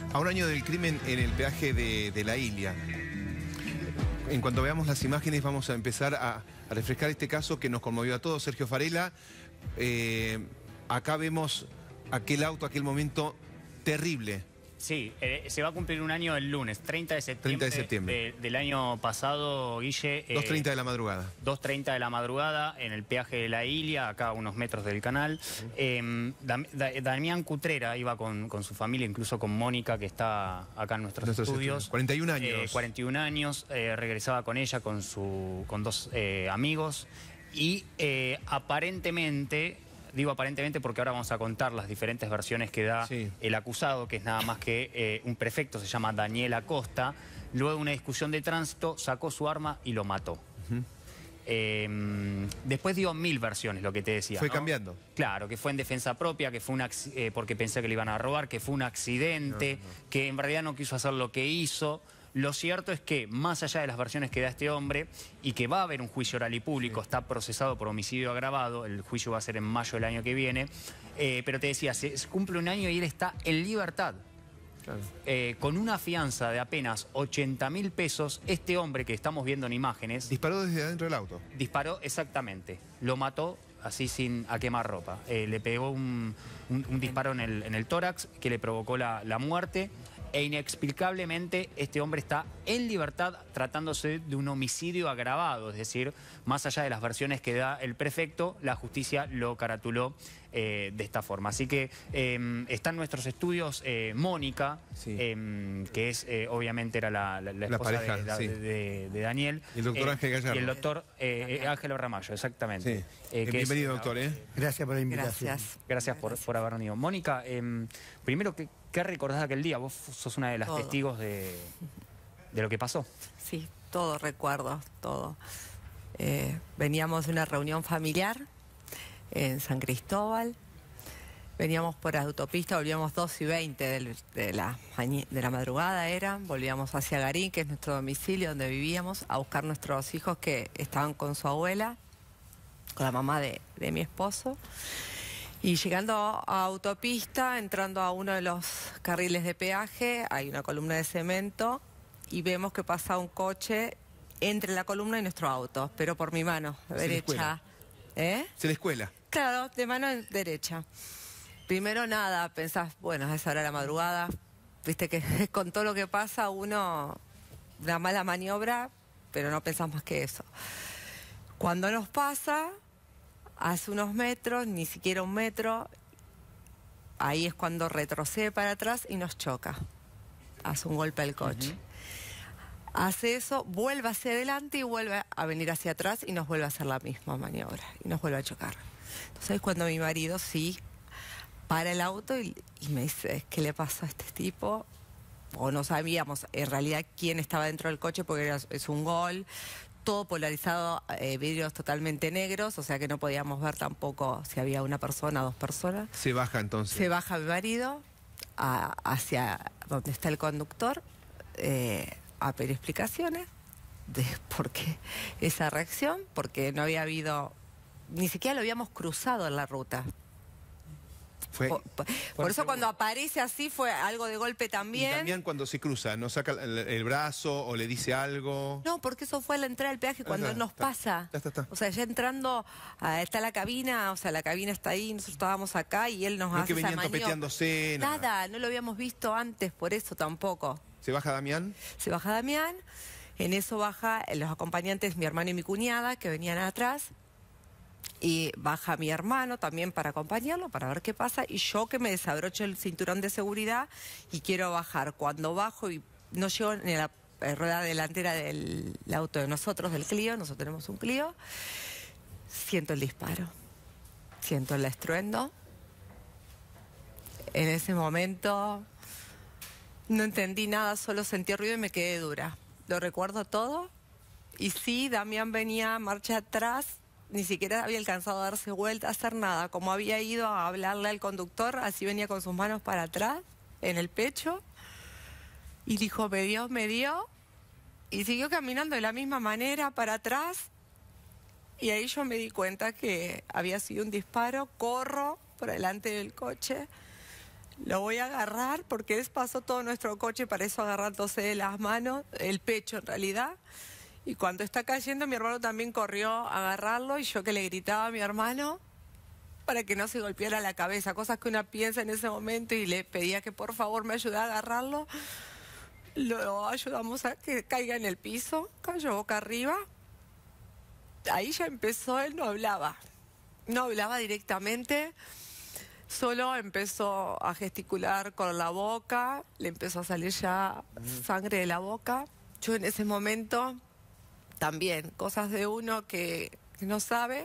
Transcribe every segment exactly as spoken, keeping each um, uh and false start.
A un año del crimen en el peaje de, de La Ilia. En cuanto veamos las imágenes vamos a empezar a, a refrescar este caso que nos conmovió a todos. Sergio Farela, eh, acá vemos aquel auto, aquel momento terrible. Sí, eh, se va a cumplir un año el lunes, treinta de septiembre, treinta de septiembre. De, del año pasado, Guille. dos treinta eh, de la madrugada. dos treinta de la madrugada, en el peaje de La Ilia, acá a unos metros del canal. Uh-huh. eh, Dam, da, Damián Cutrera iba con, con su familia, incluso con Mónica, que está acá en nuestros, nuestros estudios. estudios. cuarenta y un años. Eh, cuarenta y un años, eh, regresaba con ella, con, su, con dos eh, amigos. Y eh, aparentemente... Digo aparentemente porque ahora vamos a contar las diferentes versiones que da sí. el acusado, que es nada más que eh, un prefecto, se llama Daniel Acosta. Luego de una discusión de tránsito, sacó su arma y lo mató. Uh-huh. eh, después dio mil versiones, lo que te decía. Fue ¿no? cambiando. Claro, que fue en defensa propia, que fue un eh, porque pensé que le iban a robar, que fue un accidente, no, no. que en realidad no quiso hacer lo que hizo. Lo cierto es que, más allá de las versiones que da este hombre, y que va a haber un juicio oral y público, sí. está procesado por homicidio agravado, el juicio va a ser en mayo del año que viene, eh, pero te decía, se cumple un año y él está en libertad. Claro. Eh, con una fianza de apenas ochenta mil pesos, este hombre que estamos viendo en imágenes... ¿Disparó desde adentro del auto? Disparó, exactamente. Lo mató así sin a quemar ropa. Eh, le pegó un, un, un disparo en el, en el tórax que le provocó la, la muerte. E inexplicablemente este hombre está en libertad tratándose de un homicidio agravado. Es decir, más allá de las versiones que da el prefecto, la justicia lo caratuló eh, de esta forma. Así que eh, está en nuestros estudios eh, Mónica, sí. eh, que es eh, obviamente era la, la, la esposa la pareja, de, la, sí. de, de, de Daniel. Y el doctor eh, Ángel Gallardo. Y el doctor eh, Ángel Ramallo, exactamente. Sí. Eh, que bienvenido, es, doctor. ¿eh? Gracias por la invitación. Gracias, Gracias por, por haber venido. Mónica, eh, primero, ¿qué, ¿qué recordás de aquel día? Vos sos una de las todo. testigos de, de lo que pasó. Sí, todo recuerdo, todo. Eh, veníamos de una reunión familiar en San Cristóbal. Veníamos por la autopista, volvíamos dos y veinte de, de, la, de la madrugada era. Volvíamos hacia Garín, que es nuestro domicilio donde vivíamos, a buscar nuestros hijos que estaban con su abuela, con la mamá de, de mi esposo. Y llegando a autopista, entrando a uno de los carriles de peaje, hay una columna de cemento y vemos que pasa un coche entre la columna y nuestro auto, pero por mi mano derecha. ¿Eh? ¿Se la escuela? Claro, de mano derecha. Primero nada, pensás, bueno, a esa hora de la madrugada, viste que con todo lo que pasa uno, una mala maniobra, pero no pensás más que eso. Cuando nos pasa... Hace unos metros, ni siquiera un metro, ahí es cuando retrocede para atrás y nos choca. Hace un golpe al coche. Uh-huh. Hace eso, vuelve hacia adelante y vuelve a venir hacia atrás y nos vuelve a hacer la misma maniobra. Y nos vuelve a chocar. Entonces es cuando mi marido sí para el auto y, y me dice, ¿qué le pasó a este tipo? O no sabíamos en realidad quién estaba dentro del coche porque era, es un Gol. Todo polarizado, eh, vidrios totalmente negros, o sea que no podíamos ver tampoco si había una persona o dos personas. Se baja entonces. Se baja mi marido a, hacia donde está el conductor eh, a pedir explicaciones de por qué esa reacción, porque no había habido, ni siquiera lo habíamos cruzado en la ruta. Fue, por, por, por eso cuando aparece así fue algo de golpe también. Y también cuando se cruza, ¿no saca el, el brazo o le dice algo? No, porque eso fue a la entrada del peaje cuando ah, él nos está, pasa. Está, está, está. O sea, ya entrando, uh, está la cabina, o sea, la cabina está ahí, nosotros estábamos acá y él nos no hace es que venían esa maniobra. topeteándose, nada. Nada, no lo habíamos visto antes, por eso tampoco. ¿Se baja Damián? Se baja Damián, en eso baja los acompañantes, mi hermano y mi cuñada, que venían atrás. Y baja mi hermano también para acompañarlo, para ver qué pasa. Y yo que me desabrocho el cinturón de seguridad y quiero bajar. Cuando bajo y no llego ni a la rueda delantera del auto de nosotros, del Clio, nosotros tenemos un Clio, siento el disparo, siento el estruendo. En ese momento no entendí nada, solo sentí ruido y me quedé dura. Lo recuerdo todo. Y sí, Damián venía marcha atrás. Ni siquiera había alcanzado a darse vuelta, a hacer nada. Como había ido a hablarle al conductor, así venía con sus manos para atrás, en el pecho. Y dijo, me dio, me dio. Y siguió caminando de la misma manera para atrás. Y ahí yo me di cuenta que había sido un disparo. Corro por delante del coche. Lo voy a agarrar porque él pasó todo nuestro coche para eso agarrándose de las manos, el pecho en realidad. Y cuando está cayendo, mi hermano también corrió a agarrarlo y yo que le gritaba a mi hermano para que no se golpeara la cabeza, cosas que una piensa en ese momento, y le pedía que por favor me ayudara a agarrarlo. Lo ayudamos a que caiga en el piso, cayó boca arriba. Ahí ya empezó, él no hablaba, no hablaba directamente, solo empezó a gesticular con la boca, le empezó a salir ya sangre de la boca. Yo en ese momento, también, cosas de uno que, que no sabe,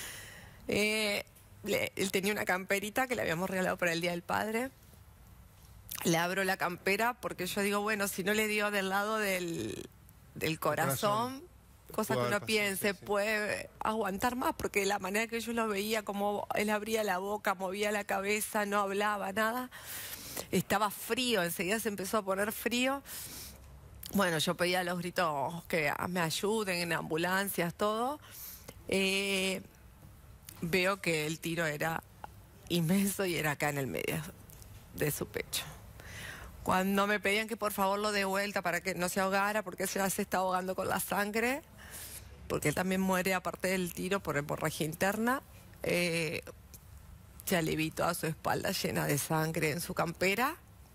eh, le, él tenía una camperita que le habíamos regalado para el Día del Padre. Le abro la campera porque yo digo, bueno, si no le dio del lado del, del corazón, cosa que uno piense, sí, sí. puede aguantar más, porque la manera que yo lo veía, como él abría la boca, movía la cabeza, no hablaba nada, estaba frío, enseguida se empezó a poner frío. Bueno, yo pedía a los gritos que me ayuden en ambulancias, todo. Eh, veo que el tiro era inmenso y era acá en el medio de su pecho. Cuando me pedían que por favor lo dé vuelta para que no se ahogara, porque él ya se está ahogando con la sangre, porque él también muere aparte del tiro por hemorragia interna, eh, ya le vi toda su espalda llena de sangre en su campera.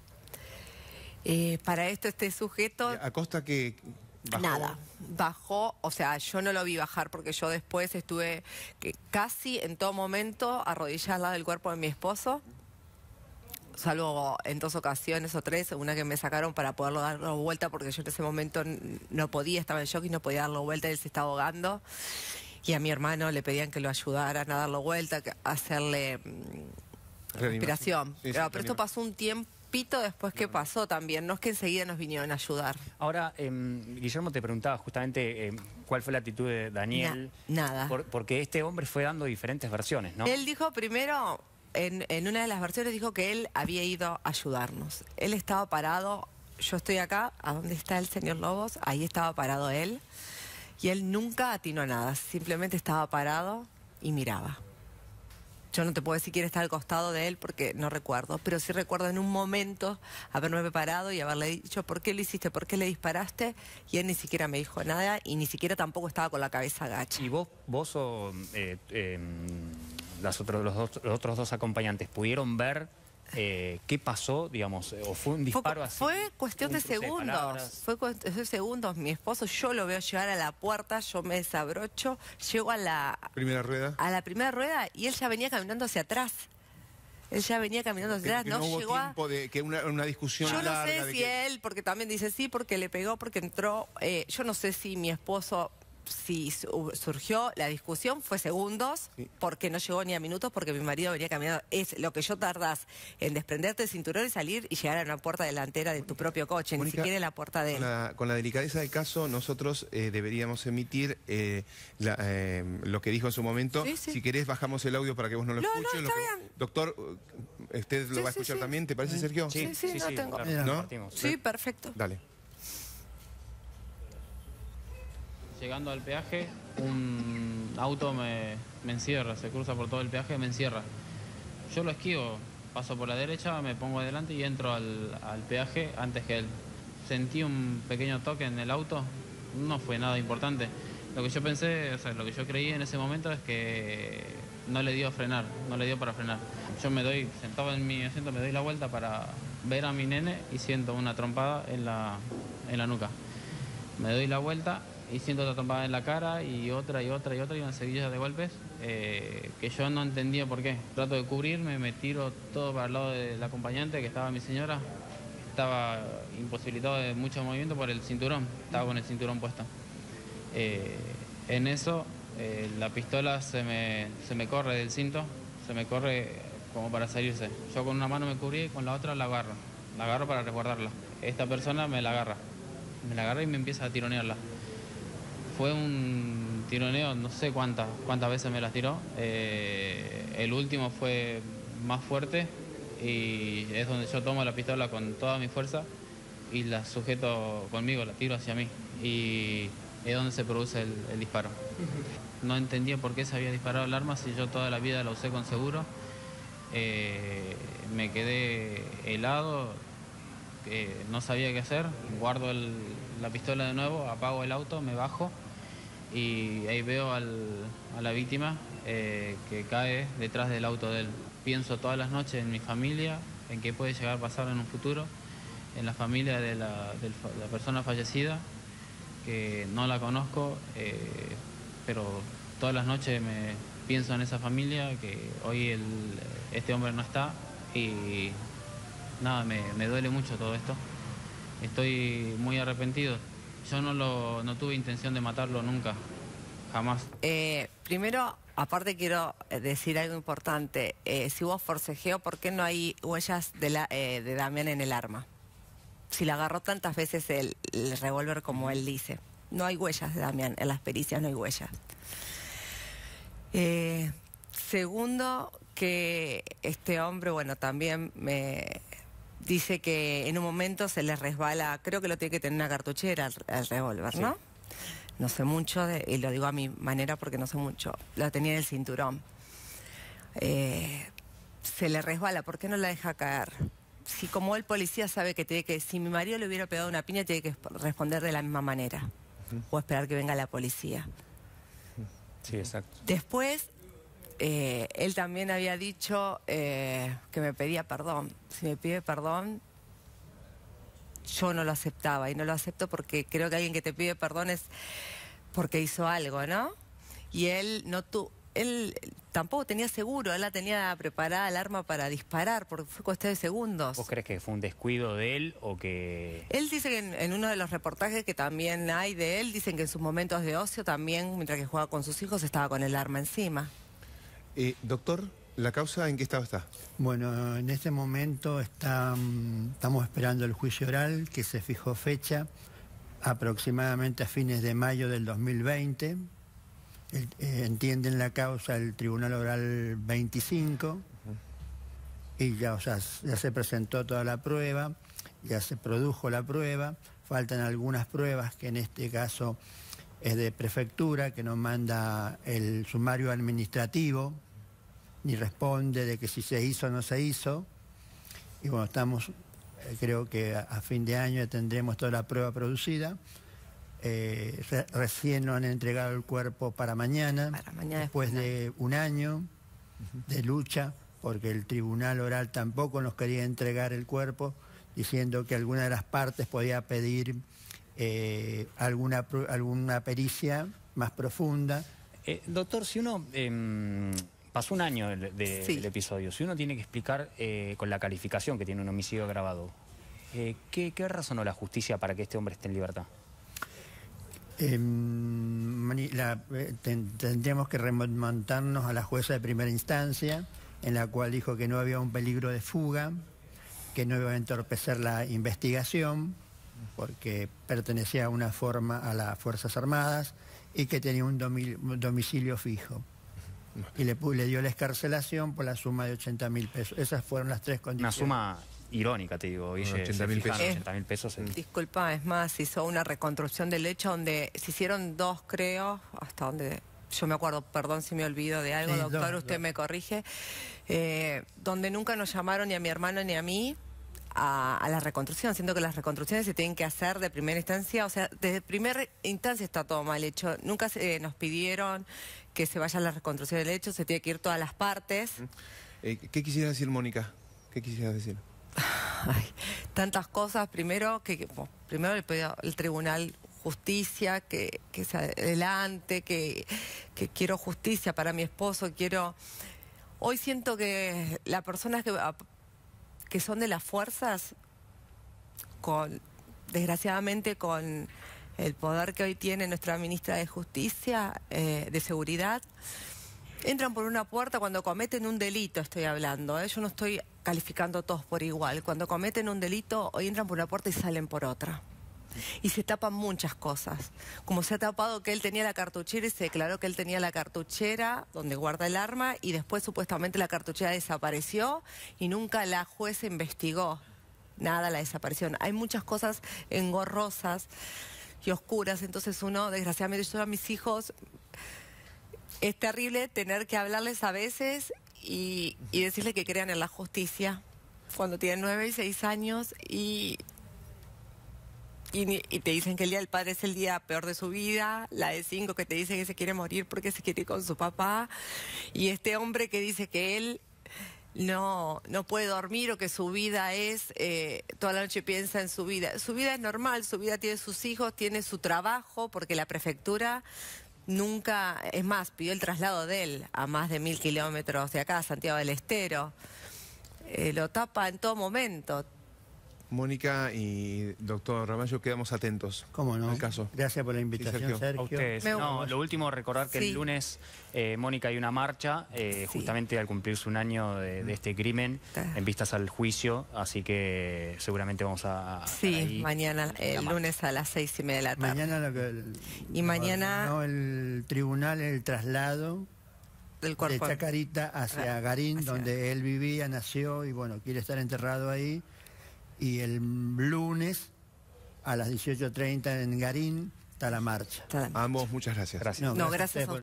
Eh, para esto este sujeto... ¿A costa que bajó? Nada, bajó, o sea, yo no lo vi bajar porque yo después estuve que casi en todo momento arrodillada al lado del cuerpo de mi esposo, salvo en dos ocasiones o tres, una que me sacaron para poderlo darlo vuelta porque yo en ese momento no podía, estaba en shock y no podía darlo vuelta, él se estaba ahogando, y a mi hermano le pedían que lo ayudaran a darlo vuelta, a hacerle mm, respiración. Sí, sí, pero, pero esto pasó un tiempito después que pasó también, no es que enseguida nos vinieron a ayudar. Ahora, eh, Guillermo te preguntaba justamente eh, cuál fue la actitud de Daniel. Na, nada. Por, porque este hombre fue dando diferentes versiones, ¿no? Él dijo primero... En, en una de las versiones dijo que él había ido a ayudarnos. Él estaba parado, yo estoy acá, a donde está el señor Lobos, ahí estaba parado él. Y él nunca atinó a nada, simplemente estaba parado y miraba. Yo no te puedo decir quién está al costado de él porque no recuerdo, pero sí recuerdo en un momento haberme parado y haberle dicho ¿por qué lo hiciste? ¿Por qué le disparaste? Y él ni siquiera me dijo nada y ni siquiera tampoco estaba con la cabeza agacha. ¿Y vos, vos o eh, eh, las otros, los, dos, los otros dos acompañantes pudieron ver eh, qué pasó, digamos, o fue un disparo fue, así? Fue cuestión de segundos, de fue cuestión de segundos. Mi esposo, yo lo veo llegar a la puerta, yo me desabrocho, llego a la primera rueda, a la primera rueda y él ya venía caminando hacia atrás. Él ya venía caminando hacia atrás, que no, no hubo llegó tiempo a... de que una, una discusión Yo larga. no sé de si que... él, porque también dice sí, porque le pegó, porque entró. Eh, yo no sé si mi esposo, si surgió la discusión, fue segundos, sí. porque no llegó ni a minutos, porque mi marido venía caminando. Es lo que yo tardás en desprenderte del cinturón y salir y llegar a una puerta delantera de tu propio coche, Mónica, ni siquiera en la puerta de él. Con la, con la delicadeza del caso, nosotros eh, deberíamos emitir eh, la, eh, lo que dijo en su momento. Sí, sí. Si querés, bajamos el audio para que vos no lo no, escuches. No, está que... bien. Doctor, ¿usted lo sí, va a escuchar sí, también? ¿Te parece, Sergio? Sí, sí, sí, sí no sí, tengo. Claro, ¿No? Sí, perfecto. Dale. Llegando al peaje, un auto me, me encierra, se cruza por todo el peaje y me encierra. Yo lo esquivo, paso por la derecha, me pongo adelante y entro al, al peaje antes que él. Sentí un pequeño toque en el auto, no fue nada importante. Lo que yo pensé, o sea, lo que yo creí en ese momento es que no le dio a frenar, no le dio para frenar. Yo me doy, sentado en mi asiento, me doy la vuelta para ver a mi nene y siento una trompada en la, en la nuca. Me doy la vuelta y siento otra trompada en la cara y otra y otra y otra y una seguidilla de golpes eh, que yo no entendía por qué. Trato de cubrirme, me tiro todo para el lado del acompañante, que estaba mi señora. Estaba imposibilitado de mucho movimiento por el cinturón, estaba con el cinturón puesto. Eh, en eso eh, la pistola se me, se me corre del cinto, se me corre como para salirse. Yo con una mano me cubrí y con la otra la agarro, la agarro para resguardarla. Esta persona me la agarra, me la agarra y me empieza a tironearla. Fue un tironeo, no sé cuántas, cuántas veces me las tiró. Eh, el último fue más fuerte y es donde yo tomo la pistola con toda mi fuerza y la sujeto conmigo, la tiro hacia mí. Y es donde se produce el, el disparo. No entendía por qué se había disparado el arma si yo toda la vida la usé con seguro. Eh, me quedé helado, eh, no sabía qué hacer, guardo el, la pistola de nuevo, apago el auto, me bajo y ahí veo al, a la víctima eh, que cae detrás del auto de él. Pienso todas las noches en mi familia, en qué puede llegar a pasar en un futuro, en la familia de la, de la persona fallecida, que no la conozco, eh, pero todas las noches me pienso en esa familia, que hoy el, este hombre no está y nada, me, me duele mucho todo esto. Estoy muy arrepentido. Yo no, lo, no tuve intención de matarlo nunca, jamás. Eh, primero, aparte quiero decir algo importante. Eh, si hubo forcejeo, ¿por qué no hay huellas de, la, eh, de Damián en el arma? Si la agarró tantas veces el, el revólver como él dice. No hay huellas de Damián, en las pericias no hay huellas. Eh, segundo, que este hombre, bueno, también me dice que en un momento se le resbala, creo que lo tiene que tener una cartuchera el, el revólver, ¿no? Sí. No sé mucho, de, y lo digo a mi manera porque no sé mucho. Lo tenía en el cinturón. Eh, se le resbala, ¿por qué no la deja caer? Si como el policía sabe que tiene que, si mi marido le hubiera pegado una piña, tiene que responder de la misma manera. Uh-huh. O esperar que venga la policía. Sí, exacto. Después, eh, él también había dicho eh, que me pedía perdón. Si me pide perdón, yo no lo aceptaba. Y no lo acepto porque creo que alguien que te pide perdón es porque hizo algo, ¿no? Y él no tuvo... Él tampoco tenía seguro, él la tenía preparada el arma para disparar, porque fue cuestión de segundos. ¿Vos crees que fue un descuido de él o que...? Él dice que en, en uno de los reportajes que también hay de él, dicen que en sus momentos de ocio también, mientras que jugaba con sus hijos, estaba con el arma encima. Eh, doctor, ¿la causa en qué estado está? Bueno, en este momento está, estamos esperando el juicio oral, que se fijó fecha aproximadamente a fines de mayo del dos mil veinte. El, eh, entienden la causa el Tribunal Oral veinticinco uh-huh. y ya, o sea, ya se presentó toda la prueba, ya se produjo la prueba, faltan algunas pruebas que en este caso es de prefectura, que nos manda el sumario administrativo, ni responde de que si se hizo o no se hizo, y bueno, estamos, eh, creo que a, a fin de año tendremos toda la prueba producida. Eh, re recién nos han entregado el cuerpo para mañana, para mañana después de un año uh-huh. de lucha, porque el Tribunal Oral tampoco nos quería entregar el cuerpo, diciendo que alguna de las partes podía pedir eh, alguna, alguna pericia más profunda. Eh, doctor, si uno... Eh, pasó un año del, de, sí. del episodio, si uno tiene que explicar eh, con la calificación que tiene un homicidio agravado, eh, ¿qué, ¿qué razonó la justicia para que este hombre esté en libertad? Eh, la, eh, ten, tendríamos que remontarnos a la jueza de primera instancia, en la cual dijo que no había un peligro de fuga, que no iba a entorpecer la investigación, porque pertenecía a una forma a las Fuerzas Armadas, y que tenía un, domi, un domicilio fijo. Y le, le dio la excarcelación por la suma de ochenta mil pesos. Esas fueron las tres condiciones. Una suma irónica, te digo, Guille. ochenta mil pesos. ochenta mil pesos en... Disculpa, es más, hizo una reconstrucción del hecho donde se hicieron dos, creo, hasta donde yo me acuerdo, perdón si me olvido de algo, sí, doctor, dos, usted dos. me corrige, eh, donde nunca nos llamaron ni a mi hermano ni a mí a, a la reconstrucción, siendo que las reconstrucciones se tienen que hacer de primera instancia, o sea, desde primera instancia está todo mal hecho. Nunca se, eh, nos pidieron que se vaya a la reconstrucción del hecho, se tiene que ir todas las partes. Eh, ¿Qué quisiera decir, Mónica? ¿Qué quisiera decir? Ay, tantas cosas. Primero, que, que bueno, primero le pido al tribunal justicia, que, que se adelante, que, que quiero justicia para mi esposo, quiero... Hoy siento que las personas que, que son de las fuerzas, con desgraciadamente con el poder que hoy tiene nuestra ministra de Justicia, eh, de Seguridad, entran por una puerta cuando cometen un delito, estoy hablando, ¿eh? Yo no estoy calificando a todos por igual. Cuando cometen un delito, hoy entran por una puerta y salen por otra. Y se tapan muchas cosas. Como se ha tapado que él tenía la cartuchera y se declaró que él tenía la cartuchera donde guarda el arma y después supuestamente la cartuchera desapareció y nunca la jueza investigó nada la desaparición. Hay muchas cosas engorrosas y oscuras, entonces uno, desgraciadamente, yo a mis hijos, es terrible tener que hablarles a veces y, y decirle que crean en la justicia cuando tienen nueve y seis años y, y, ni- y te dicen que el Día del Padre es el día peor de su vida, la de cinco que te dice que se quiere morir porque se quiere ir con su papá, y este hombre que dice que él no, no puede dormir o que su vida es, eh, toda la noche piensa en su vida. Su vida es normal, su vida tiene sus hijos, tiene su trabajo, porque la prefectura nunca, es más, pidió el traslado de él a más de mil kilómetros de acá, a Santiago del Estero. Eh, lo tapa en todo momento. Mónica y doctor Ramallo, quedamos atentos ¿Cómo no? al caso. Gracias por la invitación, Sergio. Sergio. A ustedes. Me- No, lo último, recordar que Sí. el lunes, eh, Mónica, hay una marcha, eh, Sí. justamente al cumplirse un año de, de este crimen, Está. en vistas al juicio, así que seguramente vamos a... a estar Sí, ahí. mañana, La el marcha. lunes a las seis y media de la tarde. Mañana lo que el- Y mañana- ordenó el tribunal el traslado Del de cuerpo. Chacarita hacia Ah, Garín, hacia- donde él vivía, nació y bueno, quiere estar enterrado ahí. Y el lunes a las dieciocho treinta en Garín está la marcha. Está- A ambos, muchas gracias. Gracias. No, gracias a por-